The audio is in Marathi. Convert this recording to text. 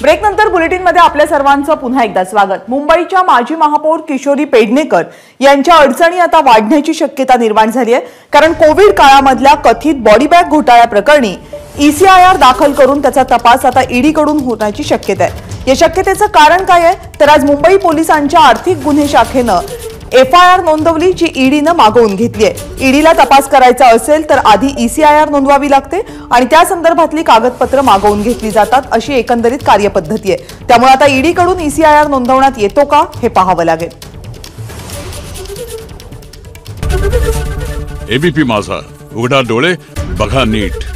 ब्रेकनंतर बुलेटिनमध्ये आपल्या सर्वांचं पुन्हा एकदा स्वागत। मुंबईच्या माजी महापौर किशोरी पेडणेकर यांच्या अडचणी आता वाढण्याची शक्यता निर्माण झाली आहे, कारण कोविड काळामधल्या कथित बॉडी बॅग घोटाळ्या प्रकरणी ECIR दाखल करून त्याचा तपास आता ईडी कडून होण्याची शक्यता आहे। या शक्यतेचं कारण काय आहे, तर आज मुंबई पोलिसांच्या आर्थिक गुन्हे शाखेनं FIR नोंदवली, जी ईडीनं मागवून घेतली आहे। ईडीला तपास करायचा असेल तर आधी ECIR नोंदवावी लागते आणि त्या संदर्भातली कागदपत्र मागवून घेतली जातात, अशी एकंदरीत कार्यपद्धती आहे। त्यामुळे आता ईडी कडून ECIR नोंदवण्यात येतो का हे पाहावं लागेल। ABP माझा, उघडा डोळे बघा नीट।